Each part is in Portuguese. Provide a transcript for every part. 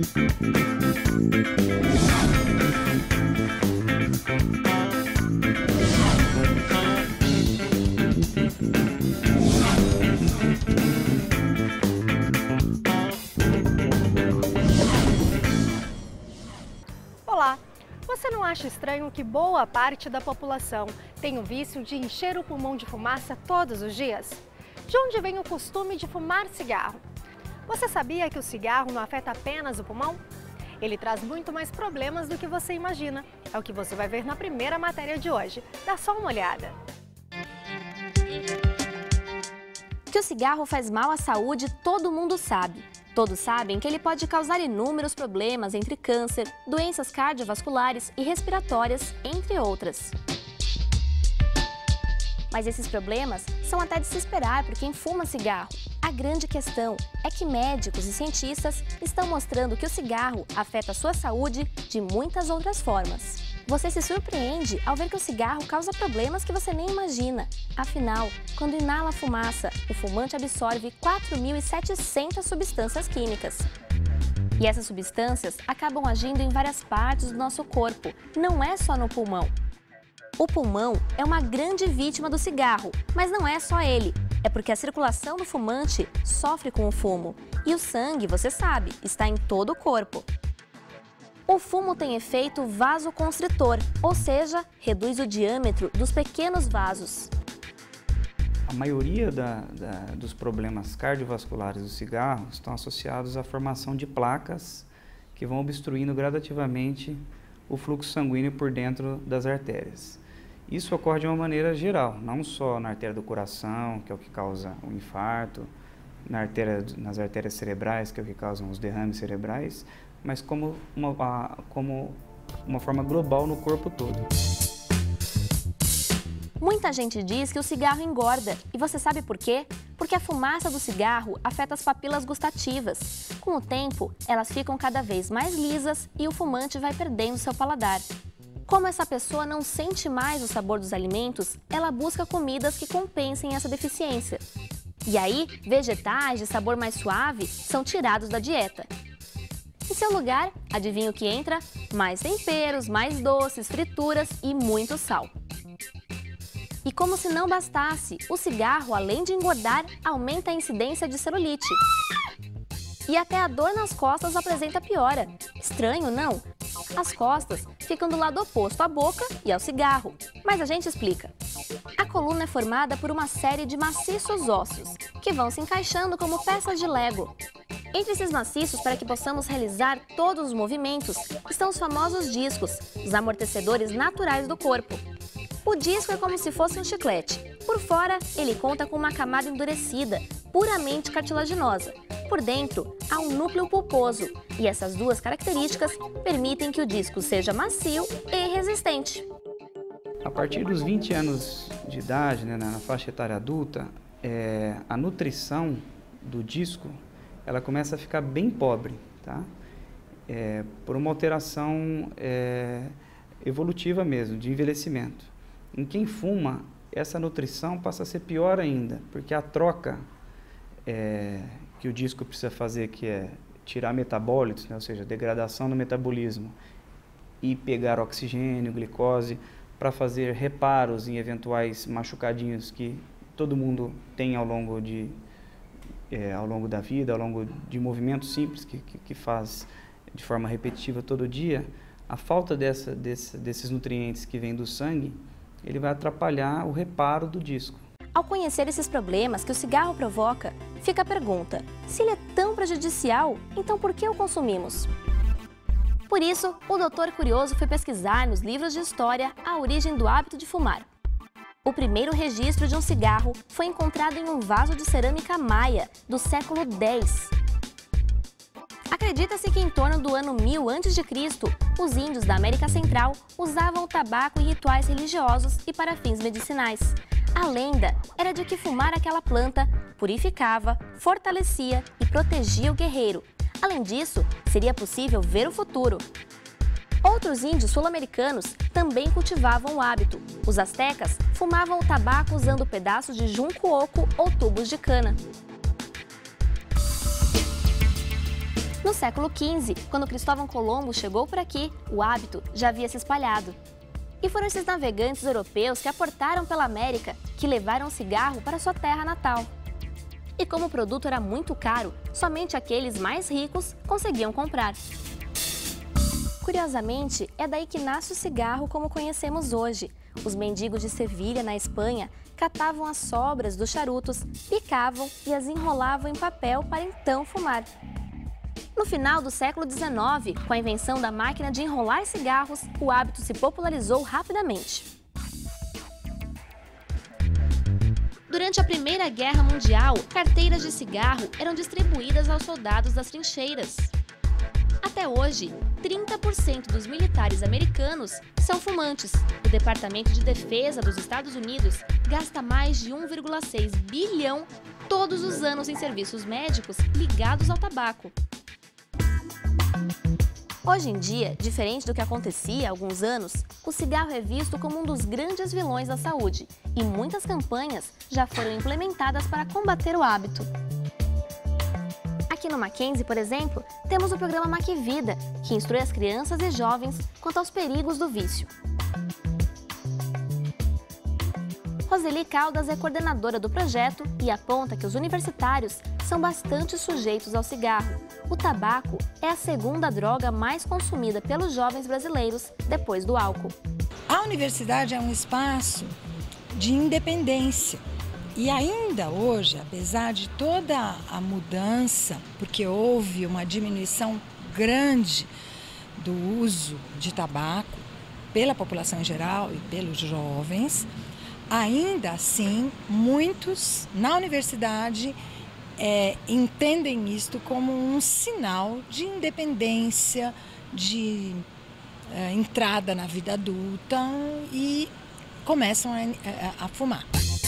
Olá! Você não acha estranho que boa parte da população tem o vício de encher o pulmão de fumaça todos os dias? De onde vem o costume de fumar cigarro? Você sabia que o cigarro não afeta apenas o pulmão? Ele traz muito mais problemas do que você imagina. É o que você vai ver na primeira matéria de hoje. Dá só uma olhada. Que o cigarro faz mal à saúde, todo mundo sabe. Todos sabem que ele pode causar inúmeros problemas entre câncer, doenças cardiovasculares e respiratórias, entre outras. Mas esses problemas são até de se esperar por quem fuma cigarro. A grande questão é que médicos e cientistas estão mostrando que o cigarro afeta a sua saúde de muitas outras formas. Você se surpreende ao ver que o cigarro causa problemas que você nem imagina. Afinal, quando inala a fumaça, o fumante absorve 4.700 substâncias químicas. E essas substâncias acabam agindo em várias partes do nosso corpo, não é só no pulmão. O pulmão é uma grande vítima do cigarro, mas não é só ele. É porque a circulação do fumante sofre com o fumo. E o sangue, você sabe, está em todo o corpo. O fumo tem efeito vasoconstritor, ou seja, reduz o diâmetro dos pequenos vasos. A maioria dos problemas cardiovasculares do cigarro estão associados à formação de placas que vão obstruindo gradativamente o fluxo sanguíneo por dentro das artérias. Isso ocorre de uma maneira geral, não só na artéria do coração, que é o que causa o infarto, nas artérias cerebrais, que é o que causam os derrames cerebrais, mas como uma forma global no corpo todo. Muita gente diz que o cigarro engorda. E você sabe por quê? Porque a fumaça do cigarro afeta as papilas gustativas. Com o tempo, elas ficam cada vez mais lisas e o fumante vai perdendo seu paladar. Como essa pessoa não sente mais o sabor dos alimentos, ela busca comidas que compensem essa deficiência. E aí, vegetais de sabor mais suave são tirados da dieta. Em seu lugar, adivinha o que entra? Mais temperos, mais doces, frituras e muito sal. E como se não bastasse, o cigarro, além de engordar, aumenta a incidência de celulite. E até a dor nas costas apresenta piora. Estranho, não? As costas ficam do lado oposto à boca e ao cigarro. Mas a gente explica. A coluna é formada por uma série de maciços ósseos, que vão se encaixando como peças de Lego. Entre esses maciços, para que possamos realizar todos os movimentos, estão os famosos discos, os amortecedores naturais do corpo. O disco é como se fosse um chiclete. Por fora, ele conta com uma camada endurecida, puramente cartilaginosa. Por dentro, há um núcleo pulposo, e essas duas características permitem que o disco seja macio e resistente. A partir dos 20 anos de idade, na faixa etária adulta, a nutrição do disco ela começa a ficar bem pobre, tá? Por uma alteração evolutiva mesmo, de envelhecimento. Em quem fuma, essa nutrição passa a ser pior ainda, porque a troca que o disco precisa fazer, que é tirar metabólitos, né? Ou seja, degradação do metabolismo, e pegar oxigênio, glicose, para fazer reparos em eventuais machucadinhos que todo mundo tem ao longo da vida, ao longo de movimentos simples que faz de forma repetitiva todo dia, a falta desses nutrientes que vêm do sangue, ele vai atrapalhar o reparo do disco. Ao conhecer esses problemas que o cigarro provoca, fica a pergunta: se ele é tão prejudicial, então por que o consumimos? Por isso, o doutor curioso foi pesquisar nos livros de história a origem do hábito de fumar. O primeiro registro de um cigarro foi encontrado em um vaso de cerâmica maia do século X. Acredita-se que em torno do ano 1000 a.C., os índios da América Central usavam o tabaco em rituais religiosos e para fins medicinais. A lenda era de que fumar aquela planta purificava, fortalecia e protegia o guerreiro. Além disso, seria possível ver o futuro. Outros índios sul-americanos também cultivavam o hábito. Os astecas fumavam o tabaco usando pedaços de junco oco ou tubos de cana. No século XV, quando Cristóvão Colombo chegou por aqui, o hábito já havia se espalhado. E foram esses navegantes europeus que aportaram pela América que levaram o cigarro para sua terra natal. E como o produto era muito caro, somente aqueles mais ricos conseguiam comprar. Curiosamente, é daí que nasce o cigarro como conhecemos hoje. Os mendigos de Sevilha, na Espanha, catavam as sobras dos charutos, picavam e as enrolavam em papel para então fumar. No final do século XIX, com a invenção da máquina de enrolar cigarros, o hábito se popularizou rapidamente. Durante a Primeira Guerra Mundial, carteiras de cigarro eram distribuídas aos soldados das trincheiras. Até hoje, 30% dos militares americanos são fumantes. O Departamento de Defesa dos Estados Unidos gasta mais de 1,6 bilhão todos os anos em serviços médicos ligados ao tabaco. Hoje em dia, diferente do que acontecia há alguns anos, o cigarro é visto como um dos grandes vilões da saúde e muitas campanhas já foram implementadas para combater o hábito. Aqui no Mackenzie, por exemplo, temos o programa Macvida, que instrui as crianças e jovens quanto aos perigos do vício. Roseli Caldas é coordenadora do projeto e aponta que os universitários são bastante sujeitos ao cigarro. O tabaco é a segunda droga mais consumida pelos jovens brasileiros depois do álcool. A universidade é um espaço de independência. E ainda hoje, apesar de toda a mudança, porque houve uma diminuição grande do uso de tabaco pela população em geral e pelos jovens, ainda assim, muitos na universidade entendem isto como um sinal de independência, de entrada na vida adulta e começam a fumar.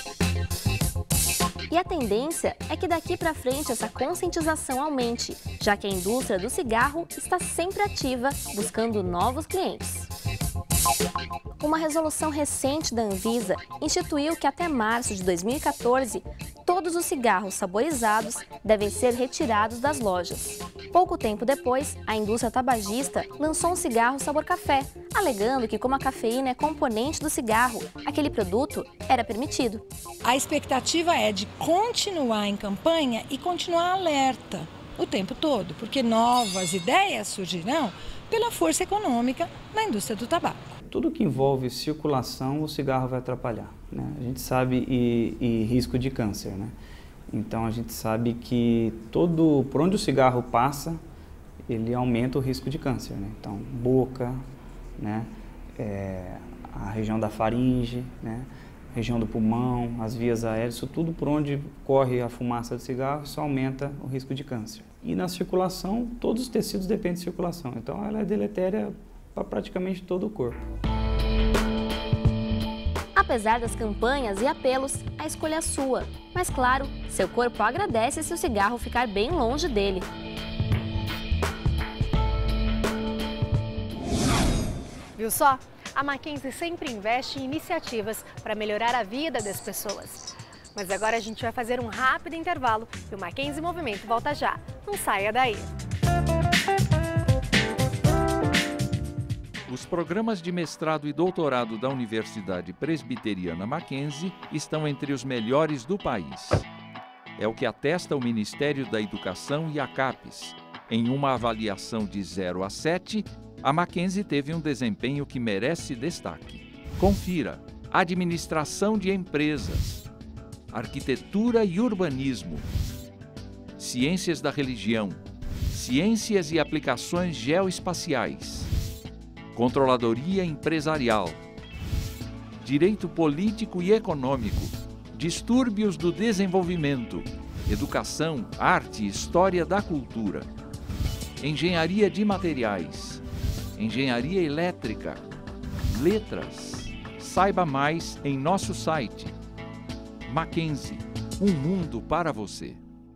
E a tendência é que daqui para frente essa conscientização aumente, já que a indústria do cigarro está sempre ativa, buscando novos clientes. Uma resolução recente da Anvisa instituiu que até março de 2014, todos os cigarros saborizados devem ser retirados das lojas. Pouco tempo depois, a indústria tabagista lançou um cigarro sabor café, alegando que como a cafeína é componente do cigarro, aquele produto era permitido. A expectativa é de continuar em campanha e continuar alerta o tempo todo, porque novas ideias surgirão pela força econômica na indústria do tabaco. Tudo que envolve circulação, o cigarro vai atrapalhar, né? A gente sabe e risco de câncer, né? Então a gente sabe que por onde o cigarro passa, ele aumenta o risco de câncer, né? Então boca, né? A região da faringe, né? Região do pulmão, as vias aéreas, isso tudo por onde corre a fumaça do cigarro, isso aumenta o risco de câncer. E na circulação, todos os tecidos dependem de circulação, então ela é deletéria para praticamente todo o corpo. Apesar das campanhas e apelos, a escolha é sua. Mas claro, seu corpo agradece se o cigarro ficar bem longe dele. Viu só? A Mackenzie sempre investe em iniciativas para melhorar a vida das pessoas. Mas agora a gente vai fazer um rápido intervalo e o Mackenzie Movimento volta já. Não saia daí! Os programas de mestrado e doutorado da Universidade Presbiteriana Mackenzie estão entre os melhores do país. É o que atesta o Ministério da Educação e a CAPES. Em uma avaliação de 0 a 7, a Mackenzie teve um desempenho que merece destaque. Confira: Administração de Empresas, Arquitetura e Urbanismo, Ciências da Religião, Ciências e Aplicações Geoespaciais, Controladoria Empresarial, Direito Político e Econômico, Distúrbios do Desenvolvimento, Educação, Arte e História da Cultura, Engenharia de Materiais, Engenharia Elétrica, Letras. Saiba mais em nosso site. Mackenzie, um mundo para você.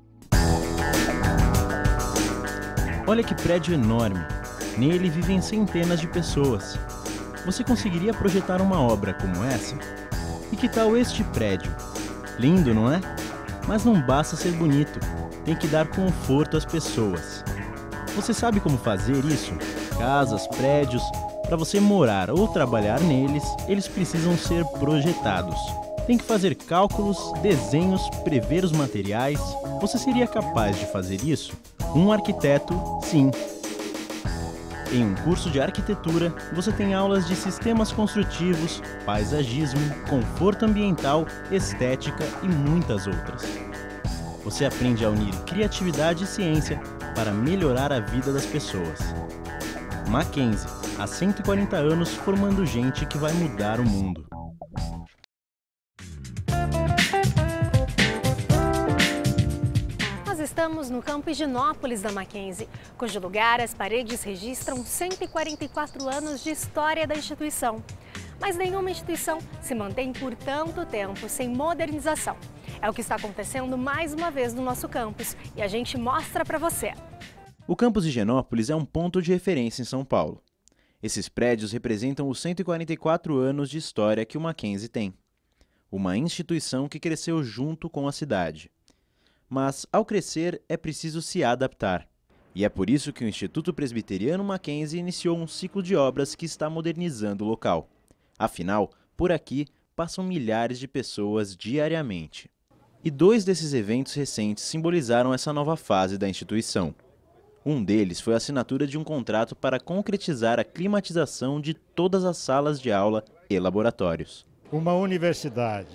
Olha que prédio enorme. Nele vivem centenas de pessoas. Você conseguiria projetar uma obra como essa? E que tal este prédio? Lindo, não é? Mas não basta ser bonito, tem que dar conforto às pessoas. Você sabe como fazer isso? Casas, prédios, para você morar ou trabalhar neles, eles precisam ser projetados. Tem que fazer cálculos, desenhos, prever os materiais. Você seria capaz de fazer isso? Um arquiteto, sim. Em um curso de arquitetura, você tem aulas de sistemas construtivos, paisagismo, conforto ambiental, estética e muitas outras. Você aprende a unir criatividade e ciência para melhorar a vida das pessoas. Mackenzie, há 140 anos formando gente que vai mudar o mundo. Estamos no campo Higienópolis da Mackenzie, cujo lugar as paredes registram 144 anos de história da instituição. Mas nenhuma instituição se mantém por tanto tempo sem modernização. É o que está acontecendo mais uma vez no nosso campus e a gente mostra para você. O campus Higienópolis é um ponto de referência em São Paulo. Esses prédios representam os 144 anos de história que o Mackenzie tem. Uma instituição que cresceu junto com a cidade. Mas, ao crescer, é preciso se adaptar. E é por isso que o Instituto Presbiteriano Mackenzie iniciou um ciclo de obras que está modernizando o local. Afinal, por aqui passam milhares de pessoas diariamente. E 2 desses eventos recentes simbolizaram essa nova fase da instituição. Um deles foi a assinatura de um contrato para concretizar a climatização de todas as salas de aula e laboratórios. Uma universidade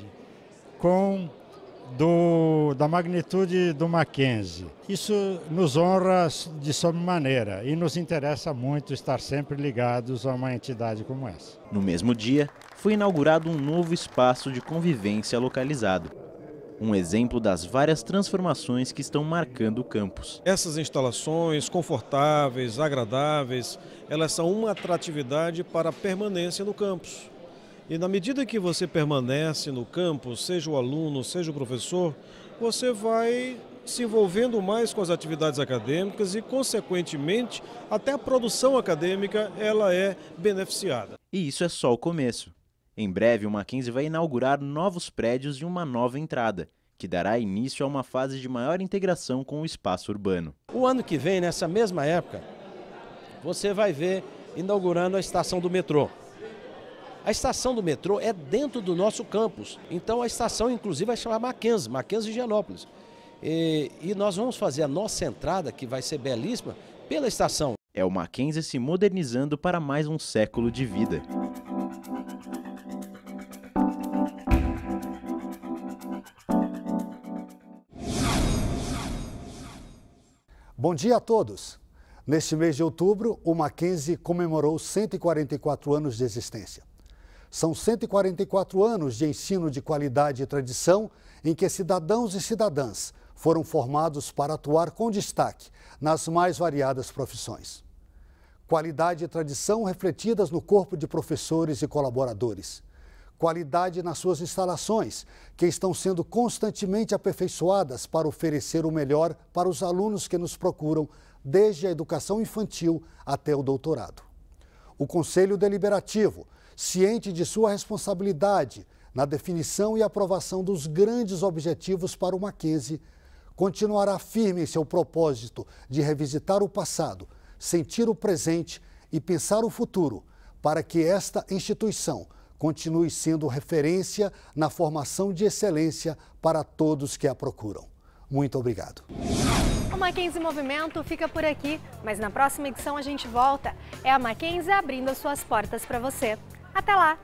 da magnitude do Mackenzie. Isso nos honra de sobremaneira e nos interessa muito estar sempre ligados a uma entidade como essa. No mesmo dia, foi inaugurado um novo espaço de convivência localizado. Um exemplo das várias transformações que estão marcando o campus. Essas instalações confortáveis, agradáveis, elas são uma atratividade para a permanência no campus. E na medida que você permanece no campus, seja o aluno, seja o professor, você vai se envolvendo mais com as atividades acadêmicas e, consequentemente, até a produção acadêmica ela é beneficiada. E isso é só o começo. Em breve, o Mackenzie vai inaugurar novos prédios e uma nova entrada, que dará início a uma fase de maior integração com o espaço urbano. O ano que vem, nessa mesma época, você vai ver inaugurando a estação do metrô. A estação do metrô é dentro do nosso campus, então a estação inclusive vai chamar Mackenzie Higienópolis. E nós vamos fazer a nossa entrada, que vai ser belíssima, pela estação. É o Mackenzie se modernizando para mais um século de vida. Bom dia a todos! Neste mês de outubro, o Mackenzie comemorou 144 anos de existência. São 144 anos de ensino de qualidade e tradição em que cidadãos e cidadãs foram formados para atuar com destaque nas mais variadas profissões. Qualidade e tradição refletidas no corpo de professores e colaboradores. Qualidade nas suas instalações, que estão sendo constantemente aperfeiçoadas para oferecer o melhor para os alunos que nos procuram, desde a educação infantil até o doutorado. O Conselho Deliberativo, ciente de sua responsabilidade na definição e aprovação dos grandes objetivos para o Mackenzie, continuará firme em seu propósito de revisitar o passado, sentir o presente e pensar o futuro, para que esta instituição continue sendo referência na formação de excelência para todos que a procuram. Muito obrigado. O Mackenzie Movimento fica por aqui, mas na próxima edição a gente volta. É a Mackenzie abrindo as suas portas para você. Até lá!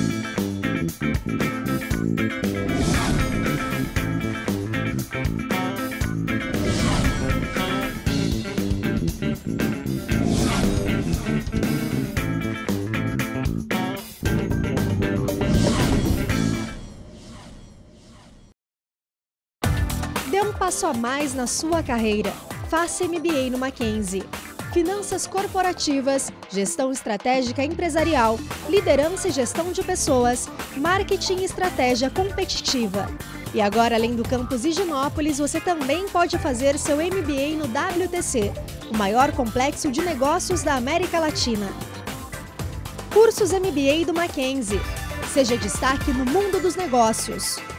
Dê um passo a mais na sua carreira. Faça MBA no Mackenzie. Finanças corporativas, gestão estratégica empresarial, liderança e gestão de pessoas, marketing e estratégia competitiva. E agora, além do campus Higienópolis, você também pode fazer seu MBA no WTC, o maior complexo de negócios da América Latina. Cursos MBA do Mackenzie. Seja destaque no mundo dos negócios.